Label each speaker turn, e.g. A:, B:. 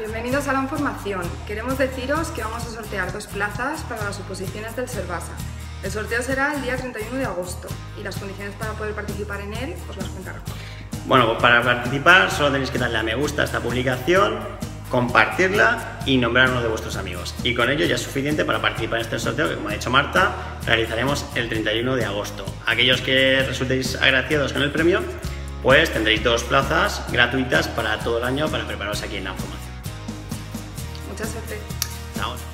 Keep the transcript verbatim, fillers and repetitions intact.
A: bienvenidos a la información. Queremos deciros que vamos a sortear dos plazas para las oposiciones del Servasa. El sorteo será el día treinta y uno de agosto y las condiciones para poder participar en él os las cuenta Rafa.
B: Bueno, pues para participar solo tenéis que darle a me gusta a esta publicación, compartirla y nombrar a uno de vuestros amigos. Y con ello ya es suficiente para participar en este sorteo que, como ha dicho Marta, realizaremos el treinta y uno de agosto. Aquellos que resultéis agraciados con el premio, pues tendréis dos plazas gratuitas para todo el año para prepararos aquí en la formación.
A: Mucha suerte.
B: Chao.